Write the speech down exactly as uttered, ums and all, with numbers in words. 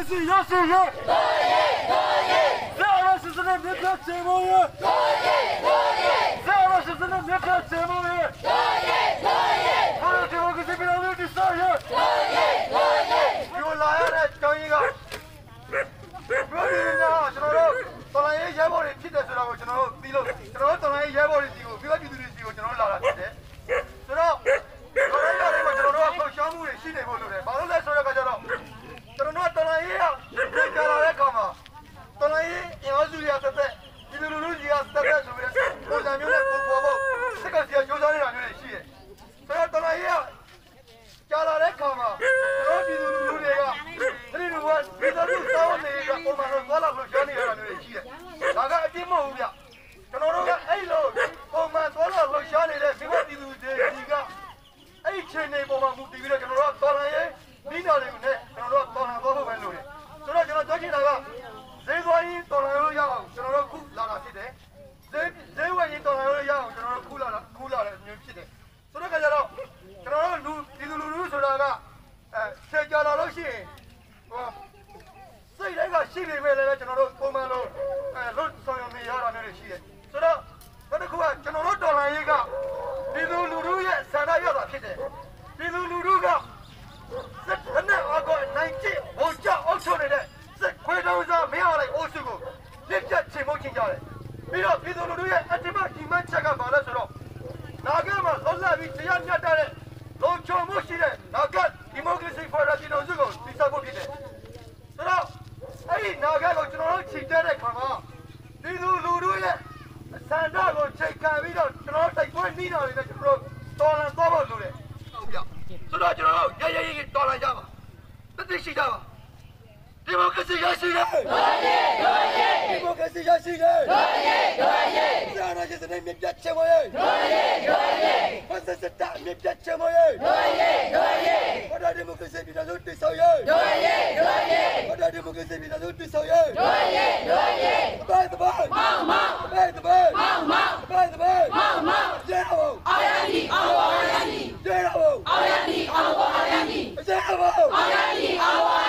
是要是人，可以可以，这二十四年没票节目人，可以可以，这二十四年没票节目人，可以可以，我的节目可是比较牛的啥人，可以可以，给我拉下来讲一个，不要听人家哈，ကျွန်တော်တို့တော်လိုင်းရေးရဲဘော်တွေဖြစ်တယ်ဆိုတော့ကျွန်တော်တို့ပြီးလို့ကျွန်တော်တို့တော်လိုင်းရေးရဲဘော်တွေစီကိုပြီးတော့ပြည်သူတွေစီကိုကျွန်တော်တို့လာတာဖြစ်တယ်ဆိုတော့တော်လိုင်းရေးမှာကျွန်တော်တို့ကဆောင်းမှုတွေရှိနေဖို့လိုတယ်ဘာလို့လဲဆိုတော့ကကျတော့ကျွန်တော်တို့တော်လိုင်းရေးကပြန်ကြလာတဲ့အခါမှာတော်လိုင်းရေးအင်အားစုတွေကသက်သက်ပြည်သူလူထုကြီးကသက်သက်ဆိုပြီးတော့ပုံစံမျိုးနဲ့ပုံပေါ်ဖို့စက်ကစီကကြိုးစားနေတာမျိုးတွေရှိတယ်ဆိုတော့တော်လိုင်းရေးကကြာလာတဲ့အခါမှာကျွန်တော်ပြည်သူလူထုတွေကဒီလိုကပြည်သူလူထုစောင်းနေတာပုံမှန်တော့သွားလာလို့ရှားနေရတာမျိုးတွေရှိတယ်ဒါကအပြစ်မဟုတ်ဘူးဗျကျွန်တော်တို့ကအဲ့လိုပုံမှန်သွားလာလို့ရှားနေတဲ့မိဘပြည်သူတွေကအဲ့ချိန်နေပုံမှန်မူတည်ပြီးတော့ကျွန်တော်တို့ကတော်လန်ရေးမိနာတွေနဲ့ကျွန်တော်တို့ကတော်လန်သွားဖို့ပဲလုပ်တယ်ဆိုတော့ကျွန်တော်ပြောချင်တာကဈေးသွားရင်တော်လန်လို့ရအောင်ကျွန်တော်တို့ခုလာတာဖြစ်တယ်ဈေးဈေးဝယ်ရင်တော်လန်လို့ရအောင်ကျွန်တော်တို့ခုလာတာခုလာတဲ့မျိုးဖြစ်တယ်ဆိုတော့ကကြတော့ကျွန်တော်တို့လူပြည်သူလူထုဆိုတာကအဲဆက်ကြလာလို့ရှိရင်ဟိုစိတ်တိုင်းကရှိနေပဲလေကျွန်တော်တို့ပုံမှန်လို့အဲလွတ်ဆောင်ရနေရတာမျိုးတွေရှိတယ်ဆိုတော့နောက်တစ်ခုကကျွန်တော်တို့တော်လှန်ရေးကပြည်သူလူထုရဲ့ဆန္ဒရတာဖြစ်တယ်ပြည်သူလူထုကစက်နဲ့အကောနိုင်ချစ်ဟိုကြောက်အုပ်ချုပ်နေတဲ့စက်ခွေးတောင်စားမရလိုက်အိုးစုကိုလက်ချက်ချိန်မုတ်ချင်ကြတယ်ပြီးတော့ပြည်သူလူထုရဲ့အတ္တမဒီမချက်ကဘာလဲဆိုတော့နာဂမှာလောလာပြီးတရားမျှတတဲ့လုံခြုံမှုရှိတဲ့နာဂဒီမိုကရေစီဖော်ဒါပြည်တော်စုကိုတည်ဆောက်ဖို့ဖြစ်တယ်ဆိုတော့အဲ့ဒီနာဂကိုကျွန်တော်တို့ချိန်တဲ့ခါမှာပြည်သူလူထုရဲ့ဆန္ဒကိုချိန်ခံပြီးတော့ကျွန်တော်တိုက်ပွဲနှီးတော်တွေနဲ့ကျွန်တော်တို့တော်လန်သွားဖို့လိုတယ်ဟုတ်ပြဆိုတော့ကျွန်တော်တို့ရရရရတော်လန်ကြပါတသိရှိကြပါဒီမိုကရေစီရရှိတယ်တော်ရဲ့တော်ရဲ့ဒီမိုကရေစီရရှိတယ်တော်ရဲ့တော်ရဲ့စာနာရှင်တွေမြတ်ချေမရဲ့တော်ရဲ့တော်ရဲ့ဖက်စစ်တပ်မြတ်ချေမရဲ့တော်ရဲ့တော်ရဲ့ဘာသာဒီမိုကရေစီပြည်တော်စုတည်ဆောက်ရဲ့တော်ရဲ့တော်ရဲ့ဘာသာဒီမိုကရေစီပြည်တော်စုတည်ဆောက်ရဲ့တော်ရဲ့တော်ရဲ့ဘယ်တပည့်မောင်မောင်ဘယ်တပည့်မောင်မောင်ဘယ်တပည့်မောင်မောင်ကျေတော်အောင်ရမည်အောင်ရမည်ကျေတော်အောင်ရမည်အောင်ရမည်ကျေတော်အောင်ရမည်အောင်